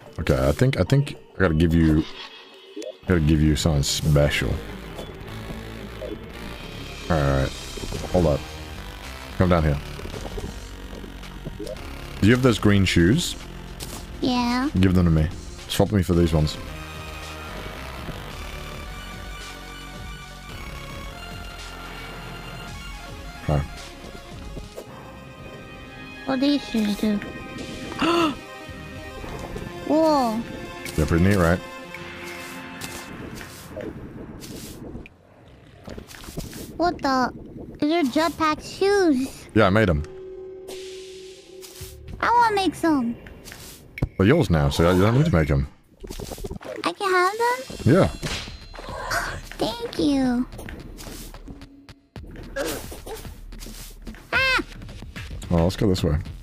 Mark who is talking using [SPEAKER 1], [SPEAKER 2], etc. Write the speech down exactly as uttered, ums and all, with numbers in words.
[SPEAKER 1] Okay, I think I think I gotta give you I gotta give you something special. Alright. Hold up. Come down here. Do you have those green shoes?
[SPEAKER 2] Yeah.
[SPEAKER 1] Give them to me. Swap me for these ones. Okay.
[SPEAKER 2] What these shoes do? Whoa.
[SPEAKER 1] They're pretty neat, right?
[SPEAKER 2] What the? These are jetpack shoes.
[SPEAKER 1] Yeah, I made them.
[SPEAKER 2] I want to make some.
[SPEAKER 1] They're yours now, so you don't need to make them.
[SPEAKER 2] I can have them?
[SPEAKER 1] Yeah.
[SPEAKER 2] Thank you. Ah!
[SPEAKER 1] Well, let's go this way.